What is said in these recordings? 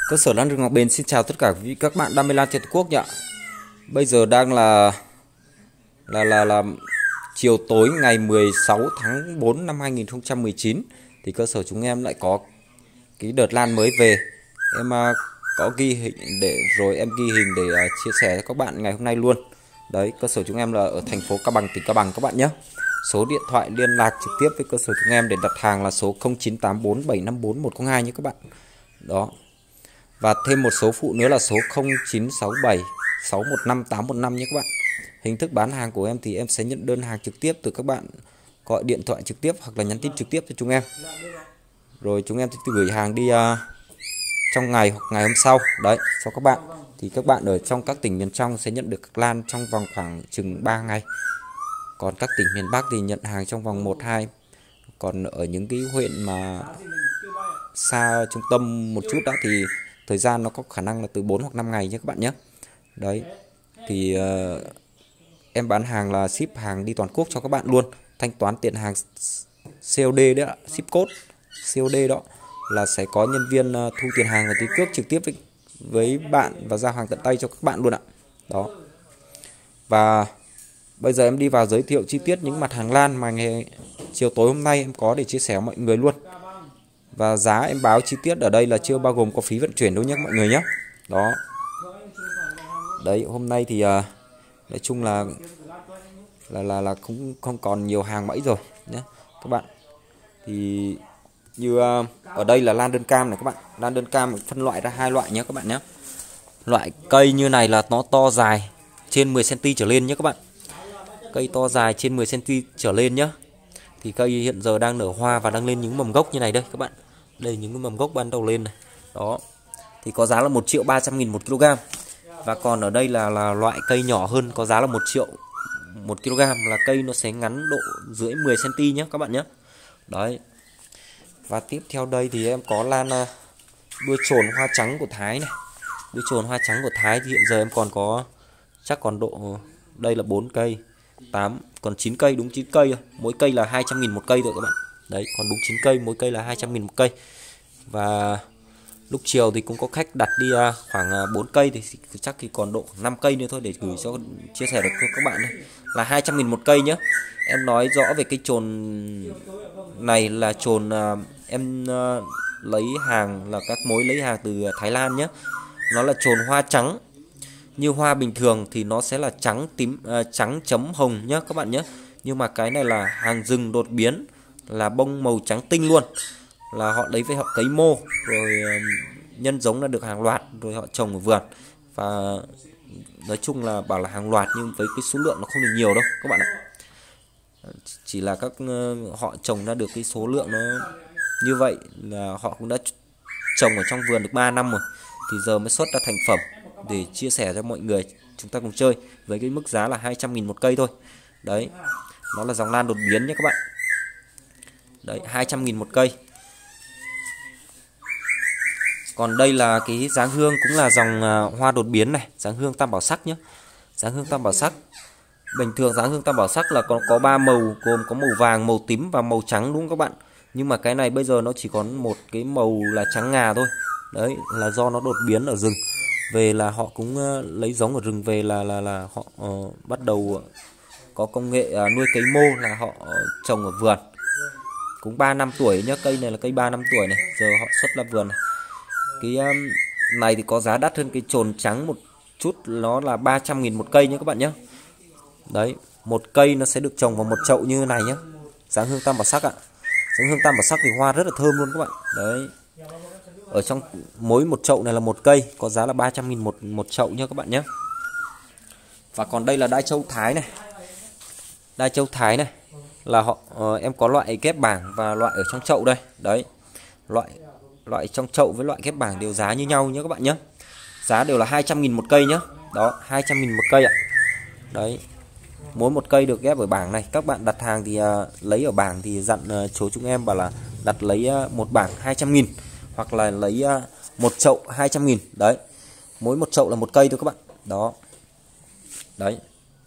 Cơ sở lan rừng Ngọc Bền xin chào tất cả các bạn đam mê lan trên toàn quốc nhỉ. Bây giờ đang là chiều tối ngày 16 tháng 4 năm 2019 thì cơ sở chúng em lại có cái đợt lan mới về. Em có ghi hình em ghi hình để chia sẻ với các bạn ngày hôm nay luôn. Đấy, cơ sở chúng em là ở thành phố Cao Bằng, tỉnh Cao Bằng các bạn nhé. Số điện thoại liên lạc trực tiếp với cơ sở chúng em để đặt hàng là số 0984754102 nhé các bạn. Đó. Và thêm một số phụ nữa là số 0967 615 815 nhé các bạn. Hình thức bán hàng của em thì em sẽ nhận đơn hàng trực tiếp từ các bạn gọi điện thoại trực tiếp hoặc là nhắn tin trực tiếp cho chúng em. Rồi chúng em sẽ gửi hàng đi trong ngày hoặc ngày hôm sau. Đấy, cho các bạn. Thì các bạn ở trong các tỉnh miền trong sẽ nhận được lan trong vòng khoảng chừng 3 ngày. Còn các tỉnh miền Bắc thì nhận hàng trong vòng 1-2. Còn ở những cái huyện mà xa trung tâm một chút đó thì thời gian nó có khả năng là từ 4 hoặc 5 ngày nhé các bạn nhé. Đấy. Thì em bán hàng là ship hàng đi toàn quốc cho các bạn luôn. Thanh toán tiền hàng COD đấy ạ, ship code COD đó là sẽ có nhân viên thu tiền hàng và ký cước trực tiếp với bạn và giao hàng tận tay cho các bạn luôn ạ. Đó. Và bây giờ em đi vào giới thiệu chi tiết những mặt hàng lan mà chiều tối hôm nay em có để chia sẻ với mọi người luôn. Và giá em báo chi tiết ở đây là chưa bao gồm có phí vận chuyển đâu nhé mọi người nhé. Đó. Đấy, hôm nay thì nói chung là cũng không còn nhiều hàng mấy rồi nhé các bạn. Thì như ở đây là lan đơn cam này các bạn. Lan đơn cam phân loại ra hai loại nhé các bạn nhé. Loại cây như này là nó to dài trên 10 cm trở lên nhé các bạn. Cây to dài trên 10 cm trở lên nhé. Thì cây hiện giờ đang nở hoa và đang lên những mầm gốc như này đây các bạn. Đây những cái mầm gốc ban đầu lên này. Đó. Thì có giá là 1.300.000 một kg. Và còn ở đây là loại cây nhỏ hơn có giá là 1 triệu một kg, là cây nó sẽ ngắn độ dưới 10 cm nhé các bạn nhé. Đấy. Và tiếp theo đây thì em có lan đuôi trồn hoa trắng của Thái này. Đuôi trồn hoa trắng của Thái thì hiện giờ em còn có chắc còn độ, đây là 4 cây, 8, còn 9 cây, đúng 9 cây rồi. Mỗi cây là 200.000 một cây rồi các bạn. Đấy, còn đúng 9 cây, mỗi cây là 200.000 một cây. Và lúc chiều thì cũng có khách đặt đi khoảng 4 cây thì chắc thì còn độ 5 cây nữa thôi để gửi cho chia sẻ được cho các bạn đây. Là 200.000 một cây nhé. Em nói rõ về cái chồn này là chồn em lấy hàng là các mối lấy hàng từ Thái Lan nhé. Nó là chồn hoa trắng. Như hoa bình thường thì nó sẽ là trắng tím, trắng chấm hồng nhé các bạn nhé. Nhưng mà cái này là hàng rừng đột biến, là bông màu trắng tinh luôn. Là họ lấy với họ cấy mô rồi nhân giống là được hàng loạt rồi họ trồng ở vườn. Và nói chung là bảo là hàng loạt nhưng với cái số lượng nó không được nhiều đâu các bạn ạ. Chỉ là các họ trồng ra được cái số lượng nó như vậy là họ cũng đã trồng ở trong vườn được 3 năm rồi. Thì giờ mới xuất ra thành phẩm để chia sẻ cho mọi người chúng ta cùng chơi với cái mức giá là 200.000 một cây thôi. Đấy. Nó là dòng lan đột biến nhé các bạn. Đấy, 200.000 một cây. Còn đây là cái dáng hương cũng là dòng hoa đột biến này, dáng hương tam bảo sắc nhé. Dáng hương tam bảo sắc. Bình thường dáng hương tam bảo sắc là có 3 màu, gồm có màu vàng, màu tím và màu trắng đúng không các bạn? Nhưng mà cái này bây giờ nó chỉ có một cái màu là trắng ngà thôi. Đấy là do nó đột biến ở rừng. Về là họ cũng lấy giống ở rừng về là họ bắt đầu có công nghệ nuôi cấy mô, là họ trồng ở vườn. Cũng 3 năm tuổi nhá, cây này là cây 3 năm tuổi này, giờ họ xuất ra vườn này. Cái này thì có giá đắt hơn cái chồn trắng một chút, nó là 300.000 một cây nhé các bạn nhé. Đấy, một cây nó sẽ được trồng vào một chậu như này nhé. Dáng hương tam bảo sắc ạ. Dáng hương tam bảo sắc thì hoa rất là thơm luôn các bạn. Đấy. Ở trong mỗi một chậu này là một cây, có giá là 300.000 một chậu nhé các bạn nhé. Và còn đây là đai châu Thái này. Đai châu Thái này là họ em có loại ghép bảng và loại ở trong chậu đây. Đấy. Loại trong chậu với loại ghép bảng đều giá như nhau nhé các bạn nhé. Giá đều là 200.000 một cây nhé. Đó, 200.000 một cây ạ. Đấy. Mỗi một cây được ghép ở bảng này. Các bạn đặt hàng thì lấy ở bảng thì dặn chỗ chúng em bảo là đặt lấy một bảng 200.000 hoặc là lấy một chậu 200.000. Đấy. Mỗi một chậu là một cây thôi các bạn. Đó. Đấy.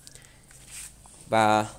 Và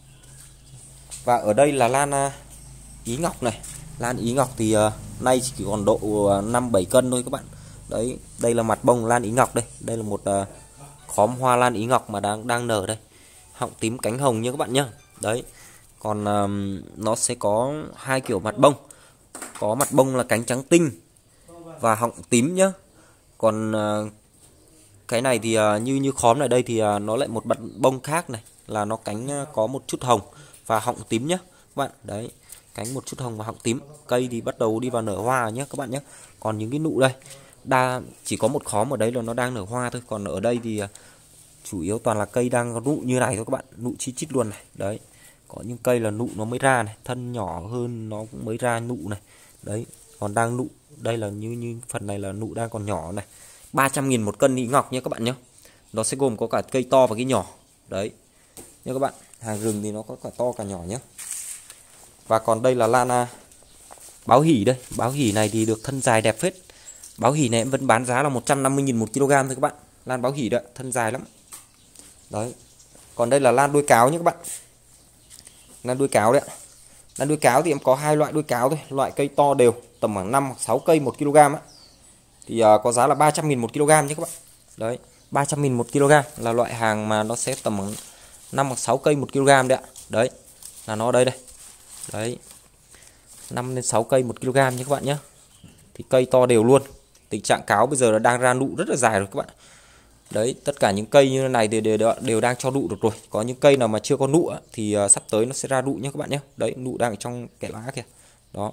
ở đây là lan Ý Ngọc này. Lan Ý Ngọc thì nay chỉ còn độ 5-7 cân thôi các bạn. Đấy, đây là mặt bông lan ý ngọc đây. Đây là một khóm hoa lan ý ngọc mà đang nở đây. Họng tím cánh hồng nha các bạn nhá. Đấy. Còn nó sẽ có hai kiểu mặt bông. Có mặt bông là cánh trắng tinh và họng tím nhá. Còn cái này thì như khóm này đây thì nó lại một mặt bông khác này, là nó cánh có một chút hồng và họng tím nhá các bạn. Đấy, cánh một chút hồng và họng tím. Cây thì bắt đầu đi vào nở hoa nhé các bạn nhé. Còn những cái nụ đây chỉ có một khóm ở đấy là nó đang nở hoa thôi. Còn ở đây thì chủ yếu toàn là cây đang nụ như này thôi các bạn, nụ chi chít luôn này. Đấy, có những cây là nụ nó mới ra này, thân nhỏ hơn nó cũng mới ra nụ này. Đấy, còn đang nụ. Đây là như phần này là nụ đang còn nhỏ này. 300.000 một cân ý ngọc nhé các bạn nhé. Nó sẽ gồm có cả cây to và cây nhỏ. Đấy nha các bạn, hàng rừng thì nó có cả to cả nhỏ nhé. Và còn đây là lan báo hỷ đây. Báo hỷ này thì được thân dài đẹp phết. Báo hỷ này em vẫn bán giá là 150.000 một kg thôi các bạn. Lan báo hỷ đấy, thân dài lắm. Đấy. Còn đây là lan đuôi cáo nhé các bạn. Lan đuôi cáo đấy ạ. Lan đuôi cáo thì em có hai loại đuôi cáo thôi. Loại cây to đều, tầm khoảng 5 hoặc 6 cây 1 kg á. Thì có giá là 300.000 một kg nhé các bạn. Đấy, 300.000 một kg là loại hàng mà nó sẽ tầm 5 hoặc 6 cây 1 kg đấy ạ. Đấy, là nó đây đây. Đấy, 5 đến 6 cây 1 kg nhé các bạn nhé. Thì cây to đều luôn. Tình trạng cáo bây giờ là đang ra nụ rất là dài rồi các bạn. Đấy, tất cả những cây như thế này thì đều đang cho nụ được rồi. Có những cây nào mà chưa có nụ thì sắp tới nó sẽ ra nụ nhé các bạn nhé. Đấy, nụ đang ở trong cái lá kìa. Đó.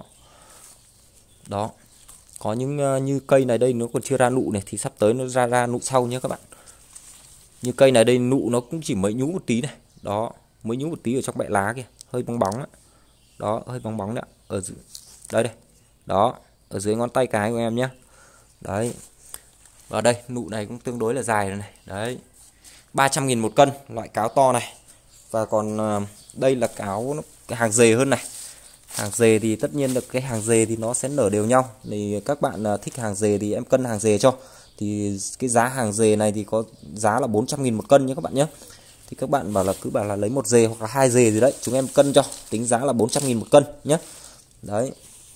Đó. Có những như cây này đây nó còn chưa ra nụ này thì sắp tới nó ra nụ sau nhé các bạn. Như cây này đây nụ nó cũng chỉ mới nhú một tí này. Đó, mới nhú một tí ở trong bẹ lá kìa, hơi bóng bóng đó. Đó, hơi bóng bóng đấy. Ở dưới đây đây. Đó, ở dưới ngón tay cái của em nhé. Đấy. Và đây, nụ này cũng tương đối là dài rồi này. Đấy. 300.000 một cân, loại cáo to này. Và còn đây là cáo cái hàng dề hơn này. Hàng dề thì tất nhiên được, cái hàng dề thì nó sẽ nở đều nhau. Thì các bạn thích hàng dề thì em cân hàng dề cho. Thì cái giá hàng dề này thì có giá là 400.000 một cân nhé các bạn nhé. Thì các bạn cứ bảo là lấy một dề hoặc là hai dề gì đấy, chúng em cân cho, tính giá là 400.000 một cân nhé. Đấy.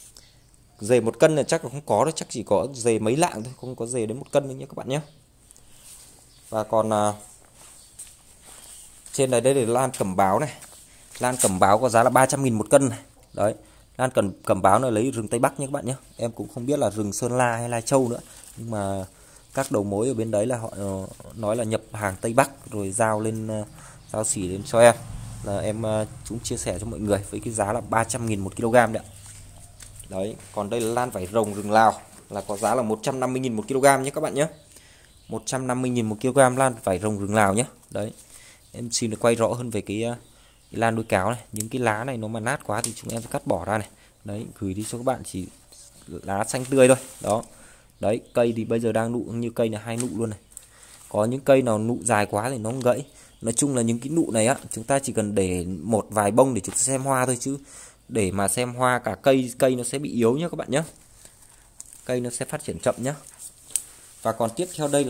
Dề một cân là chắc là không có đâu, chắc chỉ có dề mấy lạng thôi, không có dề đến 1 cân nữa nhé các bạn nhé. Và còn trên này đây là lan cẩm báo này. Lan cẩm báo có giá là 300.000 một cân này. Đấy, lan cẩm báo này lấy rừng Tây Bắc nhé các bạn nhé. Em cũng không biết là rừng Sơn La hay Lai Châu nữa, nhưng mà các đầu mối ở bên đấy là họ nói là nhập hàng Tây Bắc rồi giao giao xỉ lên cho em, là em chúng chia sẻ cho mọi người với cái giá là 300.000 một kg đấy. Đấy, còn đây là lan vảy rồng rừng Lào là có giá là 150.000 một kg nhé các bạn nhé. 150.000 một kg lan vảy rồng rừng Lào nhé. Đấy, em xin được quay rõ hơn về cái lan đuôi cáo này. Những cái lá này nó mà nát quá thì chúng em sẽ cắt bỏ ra này. Đấy, gửi đi cho các bạn chỉ lá xanh tươi thôi. Đó. Đấy, cây thì bây giờ đang nụ, như cây là 2 nụ luôn này. Có những cây nào nụ dài quá thì nó không gãy. Nói chung là những cái nụ này chúng ta chỉ cần để một vài bông để chúng ta xem hoa thôi, chứ để mà xem hoa cả cây nó sẽ bị yếu nhé các bạn nhé. Cây nó sẽ phát triển chậm nhé. Và còn tiếp theo đây là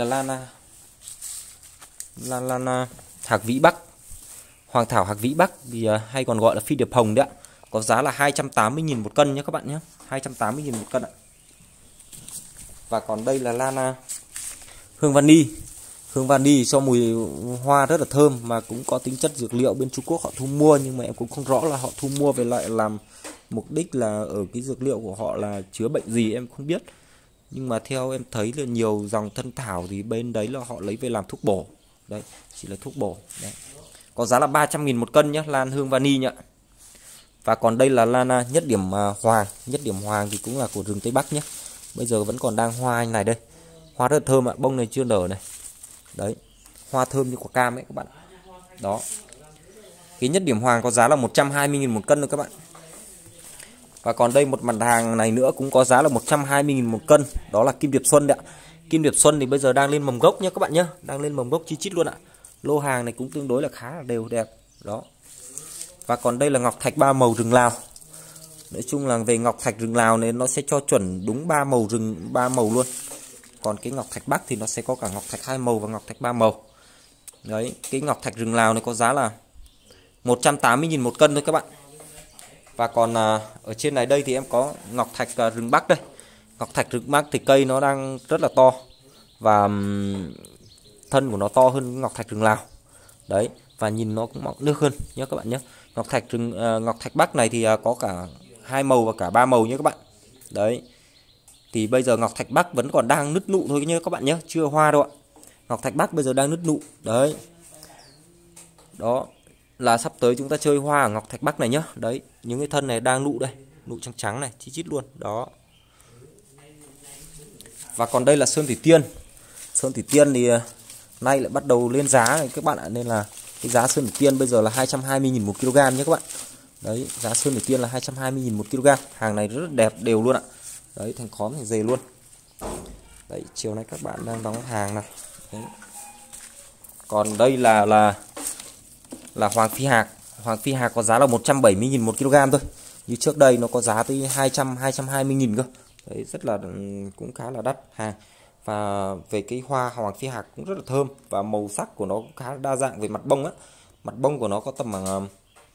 lan Hạc Vĩ Bắc. Hoàng thảo Hạc Vĩ Bắc thì hay còn gọi là phi điệp hồng đấy ạ. Có giá là 280.000 một cân nhé các bạn nhé. 280.000 một cân ạ. Và còn đây là lan hương vani. Hương vani cho mùi hoa rất là thơm mà cũng có tính chất dược liệu, bên Trung Quốc họ thu mua, nhưng mà em cũng không rõ là họ thu mua về lại làm mục đích là ở cái dược liệu của họ là chứa bệnh gì em không biết. Nhưng mà theo em thấy là nhiều dòng thân thảo thì bên đấy là họ lấy về làm thuốc bổ. Đấy, chỉ là thuốc bổ. Đấy. Có giá là 300.000 một cân nhé, lan hương vani nhá. Và còn đây là lan nhất điểm hoàng. Nhất điểm hoàng thì cũng là của rừng Tây Bắc nhé. Bây giờ vẫn còn đang hoa như này đây. Hoa rất là thơm ạ, bông này chưa nở này. Đấy, hoa thơm như quả cam ấy các bạn. Đó. Cái nhất điểm hoàng có giá là 120.000 một cân rồi các bạn. Và còn đây một mặt hàng này nữa cũng có giá là 120.000 một cân. Đó là Kim Điệp Xuân đấy ạ. Kim Điệp Xuân thì bây giờ đang lên mầm gốc nhé các bạn nhé. Đang lên mầm gốc chi chít luôn ạ. Lô hàng này cũng tương đối là khá là đều đẹp. Đó. Và còn đây là ngọc thạch 3 màu rừng Lào. Nói chung là về ngọc thạch rừng Lào này nó sẽ cho chuẩn đúng 3 màu rừng, 3 màu luôn. Còn cái ngọc thạch Bắc thì nó sẽ có cả ngọc thạch 2 màu và ngọc thạch 3 màu. Đấy, cái ngọc thạch rừng Lào này có giá là 180.000 một cân thôi các bạn. Và còn ở trên này đây thì em có ngọc thạch rừng Bắc đây. Ngọc thạch rực mắc thì cây nó đang rất là to và thân của nó to hơn ngọc thạch rừng Lào. Đấy, và nhìn nó cũng mọng nước hơn nhé các bạn nhé. Ngọc thạch Bắc này thì có cả 2 màu và cả 3 màu nhé các bạn. Đấy. Thì bây giờ ngọc thạch Bắc vẫn còn đang nứt nụ thôi nhé các bạn nhé, chưa hoa đâu ạ. Ngọc thạch Bắc bây giờ đang nứt nụ. Đấy. Đó là sắp tới chúng ta chơi hoa ở ngọc thạch Bắc này nhá. Đấy, những cái thân này đang nụ đây, nụ trắng trắng này, chi chít luôn. Đó. Và còn đây là Sơn Thủy Tiên. Sơn Thủy Tiên thì nay lại bắt đầu lên giá này các bạn ạ, nên là cái giá Sơn Thủy Tiên bây giờ là 220.000 một kg nhé các bạn. Đấy, giá Sơn Thủy Tiên là 220.000 một kg. Hàng này rất đẹp đều luôn ạ. Đấy, thành khóm thành dề luôn. Đấy, chiều nay các bạn đang đóng hàng này. Đấy. Còn đây là Hoàng Phi Hạc. Hoàng Phi Hạc có giá là 170.000 một kg thôi. Như trước đây nó có giá tới 220.000 cơ. Đấy, rất là cũng khá là đắt hàng. Và về cái hoa Hoàng Phi Hạc cũng rất là thơm và màu sắc của nó cũng khá đa dạng về mặt bông á. Mặt bông của nó có tầm bằng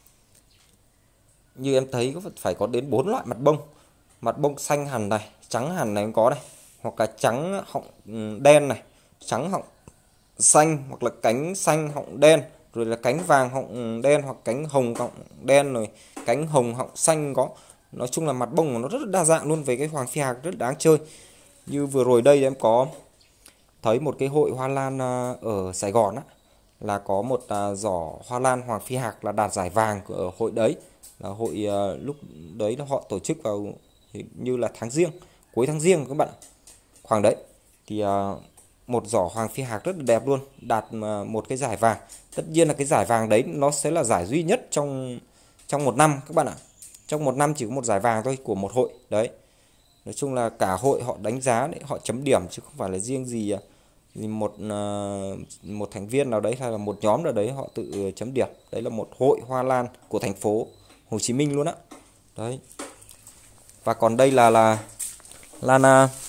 như em thấy phải có đến 4 loại mặt bông. Mặt bông xanh hẳn này, trắng hẳn này cũng có đây, hoặc là trắng họng đen này, trắng họng xanh, hoặc là cánh xanh họng đen, rồi là cánh vàng họng đen, hoặc cánh hồng họng đen, rồi cánh hồng họng xanh có. Nói chung là mặt bông của nó rất là đa dạng luôn. Về cái Hoàng Phi Hạc rất đáng chơi. Như vừa rồi đây em có thấy một cái hội hoa lan ở Sài Gòn á, là có một giỏ hoa lan Hoàng Phi Hạc là đạt giải vàng ở hội đấy. Là hội lúc đấy là họ tổ chức vào như là tháng Giêng, cuối tháng Giêng các bạn. Khoảng đấy thì một giỏ Hoàng Phi Hạc rất là đẹp luôn, đạt một cái giải vàng. Tất nhiên là cái giải vàng đấy nó sẽ là giải duy nhất trong một năm các bạn ạ. Trong một năm chỉ có một giải vàng thôi của một hội đấy. Nói chung là cả hội họ đánh giá đấy, họ chấm điểm chứ không phải là riêng gì một thành viên nào đấy hay là một nhóm nào đấy họ tự chấm điểm. Đấy là một hội hoa lan của thành phố Hồ Chí Minh luôn á. Đấy. Và còn đây là lan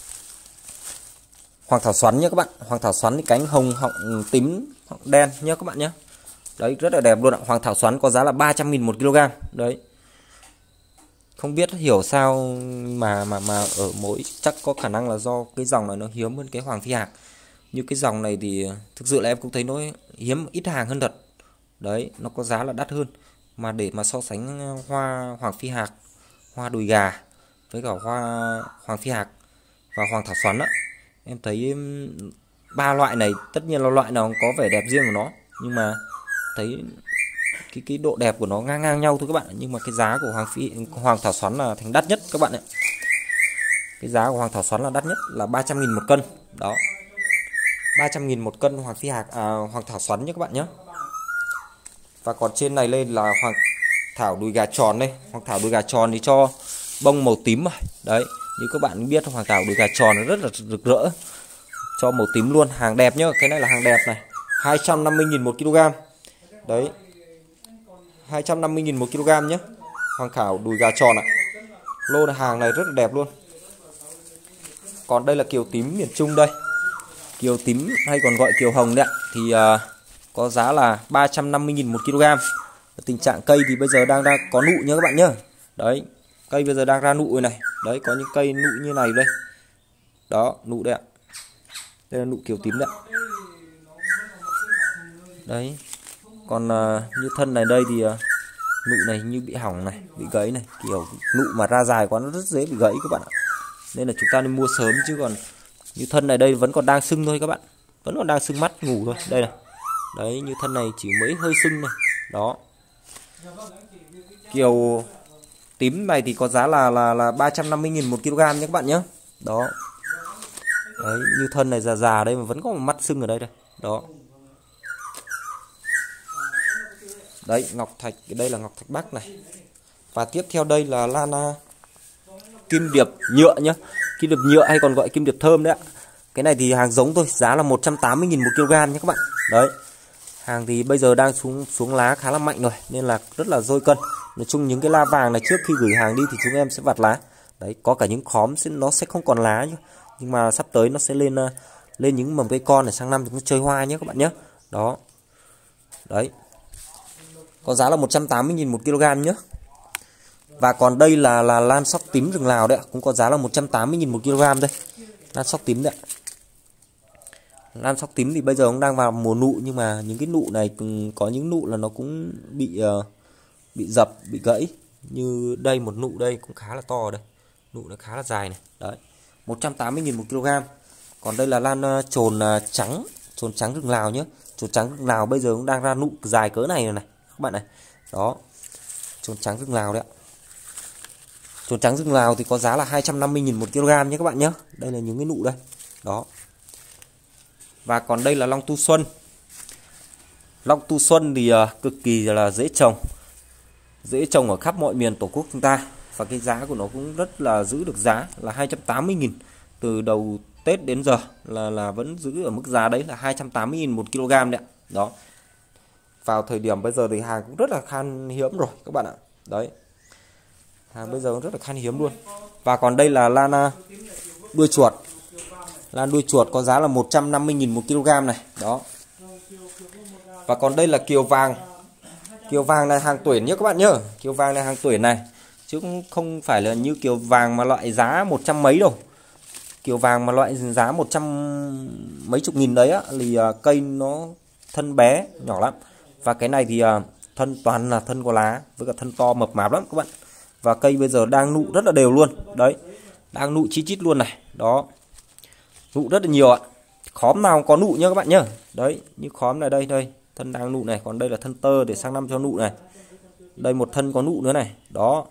Hoàng Thảo Xoắn nhé các bạn. Hoàng Thảo Xoắn thì cánh hồng họng tím họng đen nhé các bạn nhé. Đấy, rất là đẹp luôn ạ. Hoàng Thảo Xoắn có giá là 300.000 một kg. Đấy. Không biết hiểu sao mà ở mỗi, chắc có khả năng là do cái dòng này nó hiếm hơn cái Hoàng Phi Hạc. Như cái dòng này thì thực sự là em cũng thấy nó hiếm, ít hàng hơn thật. Đấy, nó có giá là đắt hơn. Mà để mà so sánh hoa Hoàng Phi Hạc, hoa đùi gà với cả hoa Hoàng Phi Hạc và Hoàng Thảo Xoắn á, em thấy ba loại này tất nhiên là loại nào cũng có vẻ đẹp riêng của nó, nhưng mà thấy cái độ đẹp của nó ngang nhau thôi các bạn. Nhưng mà cái giá của Hoàng Thảo Xoắn là thành đắt nhất các bạn ạ. Cái giá của Hoàng Thảo Xoắn là đắt nhất, là 300.000 một cân. Đó, 300.000 một cân Hoàng Phi Hạc, Hoàng Thảo Xoắn nhé các bạn nhé. Và còn trên này lên là Hoàng Thảo đùi gà tròn đây. Hoàng Thảo đùi gà tròn thì cho bông màu tím rồi. Đấy, như các bạn biết Hoàng Thảo đùi gà tròn nó rất là rực rỡ, cho màu tím luôn. Hàng đẹp nhá, cái này là hàng đẹp này. 250.000 một kg. Đấy, 250.000 một kg nhé. Hoàng Thảo đùi gà tròn ạ. Lô hàng này rất là đẹp luôn. Còn đây là kiều tím miền Trung đây. Kiều tím hay còn gọi kiều hồng đấy ạ. Thì có giá là 350.000 một kg. Tình trạng cây thì bây giờ đang có nụ nhé các bạn nhé. Đấy, cây bây giờ đang ra nụ rồi này. Đấy, có những cây nụ như này đây. Đó, nụ đây ạ. Đây là nụ kiều tím đấy ạ. Đấy. Còn như thân này đây thì nụ này như bị hỏng này, bị gãy này. Kiểu nụ mà ra dài quá nó rất dễ bị gãy các bạn ạ. Nên là chúng ta nên mua sớm, chứ còn như thân này đây vẫn còn đang sưng thôi các bạn. Vẫn còn đang sưng mắt ngủ thôi. Đây này. Đấy, như thân này chỉ mới hơi sưng này. Đó. Kiều tím này thì có giá là 350.000 một kg nhé các bạn nhé. Đó. Đấy, như thân này già đây mà vẫn có một mắt sưng ở đây đây. Đó. Đấy, ngọc thạch, đây là ngọc thạch Bắc này. Và tiếp theo đây là lan kim điệp nhựa nhá. Kim điệp nhựa hay còn gọi kim điệp thơm đấy ạ. Cái này thì hàng giống thôi, giá là 180.000 một kg nhé các bạn. Đấy. Hàng thì bây giờ đang xuống lá khá là mạnh rồi, nên là rất là dôi cân. Nói chung những cái la vàng này trước khi gửi hàng đi thì chúng em sẽ vặt lá. Đấy, có cả những khóm nó sẽ không còn lá nhé. Nhưng mà sắp tới nó sẽ lên những mầm cây con để sang năm chúng ta chơi hoa nhé các bạn nhé. Đó. Đấy. Có giá là 180.000 một kg nhé. Và còn đây là lan sóc tím rừng Lào đấy ạ, cũng có giá là 180.000 một kg đây. Lan sóc tím đấy ạ. Lan sóc tím thì bây giờ cũng đang vào mùa nụ, nhưng mà những cái nụ này có những nụ là nó cũng bị dập, bị gãy. Như đây một nụ đây cũng khá là to đây. Nụ nó khá là dài này. Đấy. 180.000 một kg. Còn đây là lan trồn trắng rừng Lào nhé. Trồn trắng rừng Lào bây giờ cũng đang ra nụ dài cỡ này rồi này các bạn này. Đó. Trồn trắng rừng Lào đấy ạ. Trồn trắng rừng Lào thì có giá là 250.000 một kg nhé các bạn nhé. Đây là những cái nụ đây. Đó. Và còn đây là long tu xuân. Long tu xuân thì cực kỳ là dễ trồng. Dễ trồng ở khắp mọi miền Tổ quốc chúng ta. Và cái giá của nó cũng rất là giữ được giá là 280.000. Từ đầu Tết đến giờ là vẫn giữ ở mức giá đấy là 280.000 một kg đấy ạ. Đó. Vào thời điểm bây giờ thì hàng cũng rất là khan hiếm rồi các bạn ạ. Đấy. Hàng bây giờ cũng rất là khan hiếm luôn. Và còn đây là lan đuôi chuột. Lan đuôi chuột có giá là 150.000 một kg này. Đó. Và còn đây là kiều vàng. Kiều vàng này hàng tuyển nhé các bạn nhé. Kiều vàng này hàng tuyển này. Chứ cũng không phải là như kiều vàng mà loại giá 100 mấy đâu. Kiều vàng mà loại giá 100 mấy chục nghìn đấy á, thì cây nó thân bé, nhỏ lắm. Và cái này thì thân toàn là thân có lá, với cả thân to mập mạp lắm các bạn. Và cây bây giờ đang nụ rất là đều luôn. Đấy, đang nụ chi chít luôn này. Đó, nụ rất là nhiều ạ. Khóm nào có nụ nhá các bạn nhá. Đấy, như khóm này đây, thân đang nụ này. Còn đây là thân tơ để sang năm cho nụ này. Đây một thân có nụ nữa này. Đó.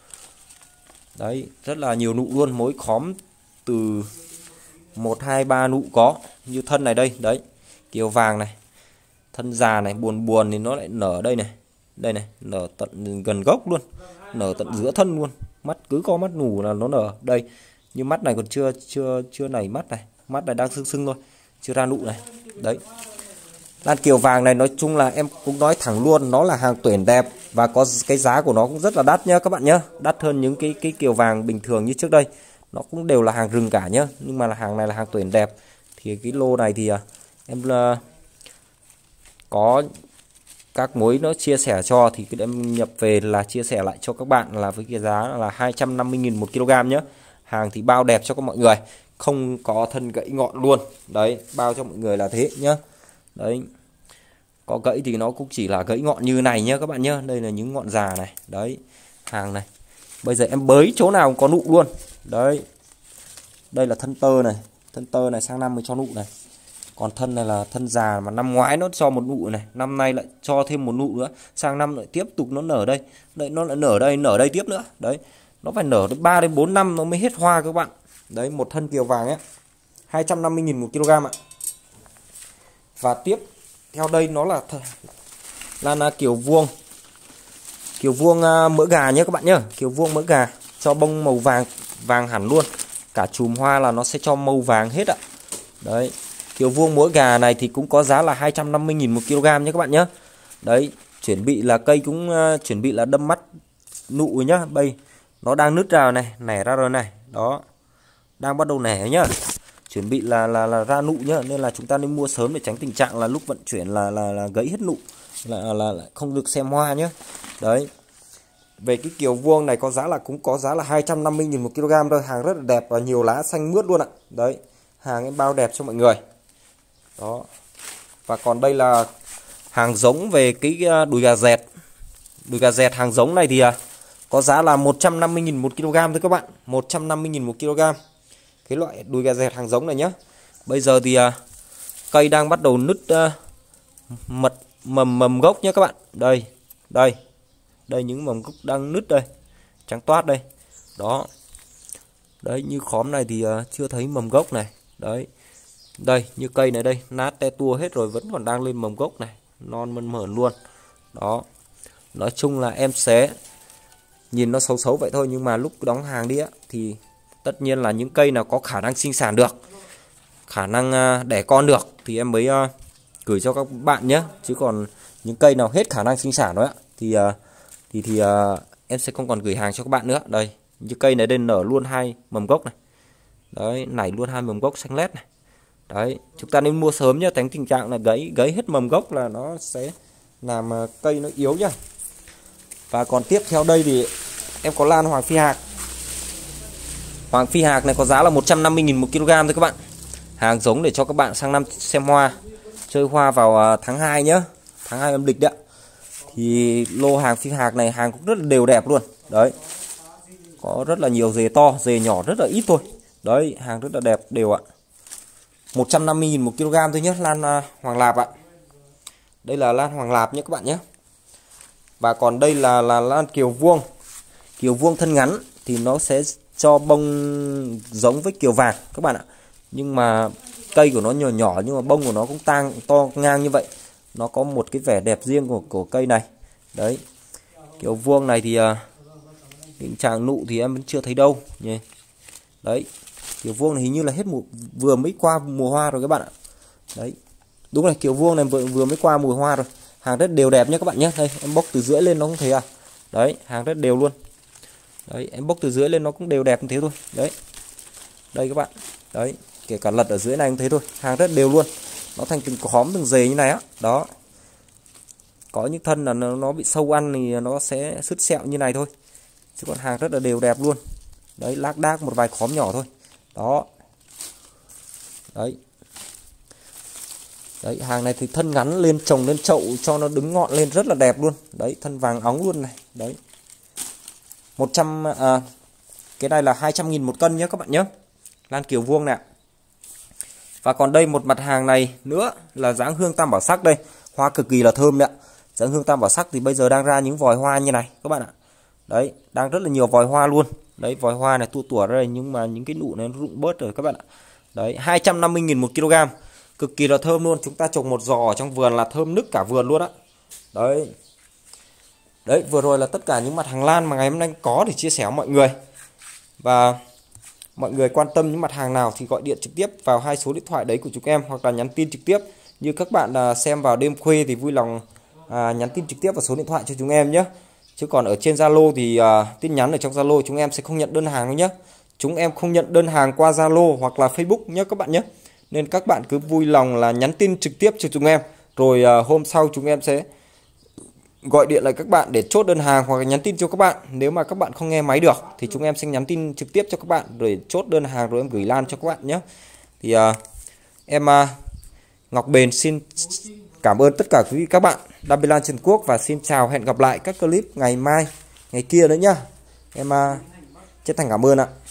Đấy, rất là nhiều nụ luôn. Mỗi khóm từ 1, 2, 3 nụ có. Như thân này đây, đấy, kiều vàng này. Thân già này, buồn thì nó lại nở đây này. Đây này, nở tận gần gốc luôn. Nở tận giữa thân luôn. Mắt cứ có mắt nụ là nó nở. Đây, như mắt này còn chưa nảy mắt này. Mắt này đang sưng thôi, chưa ra nụ này. Đấy. Lan kiều vàng này nói chung là em cũng nói thẳng luôn, nó là hàng tuyển đẹp và có cái giá của nó cũng rất là đắt nhá các bạn nhá. Đắt hơn những cái kiều vàng bình thường như trước đây. Nó cũng đều là hàng rừng cả nhá, nhưng mà là hàng này là hàng tuyển đẹp. Thì cái lô này thì em có các mối nó chia sẻ cho, thì em nhập về là chia sẻ lại cho các bạn là với cái giá là 250.000 một kg nhé. Hàng thì bao đẹp cho các mọi người, không có thân gãy ngọn luôn. Đấy, bao cho mọi người là thế nhá. Đấy, có gãy thì nó cũng chỉ là gãy ngọn như này nhá các bạn nhá. Đây là những ngọn già này. Đấy, hàng này bây giờ em bới chỗ nào cũng có nụ luôn. Đấy, đây là thân tơ này. Thân tơ này sang năm mới cho nụ này. Còn thân này là thân già mà năm ngoái nó cho một nụ này, năm nay lại cho thêm một nụ nữa, sang năm lại tiếp tục nó nở đây. Đấy, nó lại nở đây tiếp nữa. Đấy, nó phải nở đến 3 đến 4 năm nó mới hết hoa các bạn. Đấy, một thân kiều vàng ấy 250.000 một kg ạ. Và tiếp theo đây nó là lan kiều vuông. Kiều vuông mỡ gà nhé các bạn nhé. Kiều vuông mỡ gà cho bông màu vàng hẳn luôn. Cả chùm hoa là nó sẽ cho màu vàng hết ạ. Đấy, kiều vuông mỡ gà này thì cũng có giá là 250.000 một kg nhé các bạn nhé. Đấy, chuẩn bị là cây cũng chuẩn bị là đâm mắt nụ nhá. Bây nó đang nứt ra này, nẻ ra rồi này. Đó, đang bắt đầu nẻ nhá. Chuẩn bị là ra nụ nhá, nên là chúng ta nên mua sớm để tránh tình trạng là lúc vận chuyển là gãy hết nụ, là không được xem hoa nhá. Đấy. Về cái kiều vuông này cũng có giá là 250.000 một kg thôi, hàng rất là đẹp và nhiều lá xanh mướt luôn ạ. Đấy, hàng em bao đẹp cho mọi người. Đó. Và còn đây là hàng giống về cái đùi gà dẹt. Đùi gà dẹt hàng giống này thì có giá là 150.000 một kg thôi các bạn, 150.000 một kg. Cái loại đùi gà dẹt hàng giống này nhá. Bây giờ thì cây đang bắt đầu nứt mầm gốc nhé các bạn. Đây những mầm gốc đang nứt đây, trắng toát đây. Đó. Đấy, như khóm này thì chưa thấy mầm gốc này. Đấy. Đây, như cây này đây, nát te tua hết rồi vẫn còn đang lên mầm gốc này, non mơn mởn luôn. Đó. Nói chung là em sẽ nhìn nó xấu vậy thôi, nhưng mà lúc đóng hàng đi á thì tất nhiên là những cây nào có khả năng sinh sản được, khả năng đẻ con được thì em mới gửi cho các bạn nhé. Chứ còn những cây nào hết khả năng sinh sản đó thì em sẽ không còn gửi hàng cho các bạn nữa. Đây, như cây này đây nở luôn 2 mầm gốc này. Đấy, nảy luôn 2 mầm gốc xanh lét này. Đấy, chúng ta nên mua sớm nhé, tránh tình trạng là gãy hết mầm gốc là nó sẽ làm cây nó yếu nhá. Và còn tiếp theo đây thì em có lan Hoàng Phi Hạc. Hoàng Phi Hạc này có giá là 150.000 một kg thôi các bạn. Hàng giống để cho các bạn sang năm xem hoa, chơi hoa vào tháng 2 nhá, tháng 2 âm lịch đấy. Thì lô hàng Phi Hạc này hàng cũng rất là đều đẹp luôn. Đấy. Có rất là nhiều dề to, dề nhỏ rất là ít thôi. Đấy, hàng rất là đẹp đều ạ. 150.000 một kg thôi nhé, lan Hoàng Lạp ạ. Đây là lan Hoàng Lạp nhé các bạn nhé. Và còn đây là lan Kiều Vuông. Kiều Vuông thân ngắn thì nó sẽ cho bông giống với Kiều Vàng các bạn ạ. Nhưng mà cây của nó nhỏ nhỏ nhưng mà bông của nó cũng to ngang như vậy. Nó có một cái vẻ đẹp riêng của cây này. Đấy. Kiều Vuông này thì tình trạng nụ thì em vẫn chưa thấy đâu nhỉ. Đấy. Kiều Vuông này hình như là hết vừa mới qua mùa hoa rồi các bạn ạ. Đấy. Đúng rồi, Kiều Vuông này vừa mới qua mùa hoa rồi. Hàng rất đều đẹp nhé các bạn nhé. Đây, em bóc từ dưới lên nó cũng thấy à. Đấy, hàng rất đều luôn. Đấy, em bóc từ dưới lên nó cũng đều đẹp như thế thôi. Đấy. Đây các bạn. Đấy, kể cả lật ở dưới này cũng thế thôi. Hàng rất đều luôn. Nó thành từng khóm từng dề như này á. Đó. Có những thân là nó bị sâu ăn thì nó sẽ sứt sẹo như này thôi. Chứ còn hàng rất là đều đẹp luôn. Đấy, lác đác một vài khóm nhỏ thôi. Đó. Đấy. Đấy, hàng này thì thân ngắn lên trồng lên chậu cho nó đứng ngọn lên rất là đẹp luôn. Đấy, thân vàng óng luôn này. Đấy. Cái này là 200.000 một cân nhé các bạn nhé. Lan Kiều Vuông nè. Và còn đây một mặt hàng này nữa là dáng hương tam bảo sắc đây. Hoa cực kỳ là thơm đấy ạ. Dáng hương tam bảo sắc thì bây giờ đang ra những vòi hoa như này các bạn ạ. Đấy, đang rất là nhiều vòi hoa luôn. Đấy, vòi hoa này tua tủa ra đây nhưng mà những cái nụ này nó rụng bớt rồi các bạn ạ. Đấy, 250.000 một kg. Cực kỳ là thơm luôn. Chúng ta trồng một giò ở trong vườn là thơm nức cả vườn luôn á. Đấy. Đấy, vừa rồi là tất cả những mặt hàng lan mà ngày hôm nay có để chia sẻ với mọi người. Và mọi người quan tâm những mặt hàng nào thì gọi điện trực tiếp vào 2 số điện thoại đấy của chúng em hoặc là nhắn tin trực tiếp. Như các bạn xem vào đêm khuya thì vui lòng nhắn tin trực tiếp vào số điện thoại cho chúng em nhé. Chứ còn ở trên Zalo thì tin nhắn ở trong Zalo chúng em sẽ không nhận đơn hàng đâu nhé. Chúng em không nhận đơn hàng qua Zalo hoặc là Facebook nhé các bạn nhé. Nên các bạn cứ vui lòng là nhắn tin trực tiếp cho chúng em. Rồi hôm sau chúng em sẽ gọi điện lại các bạn để chốt đơn hàng hoặc là nhắn tin cho các bạn. Nếu mà các bạn không nghe máy được thì chúng em sẽ nhắn tin trực tiếp cho các bạn rồi chốt đơn hàng rồi em gửi lan cho các bạn nhé. Thì em Ngọc Bền xin cảm ơn tất cả quý vị các bạn đam mê lan Trần Quốc và xin chào, hẹn gặp lại các clip ngày mai ngày kia nữa nhá. Em chân thành cảm ơn ạ.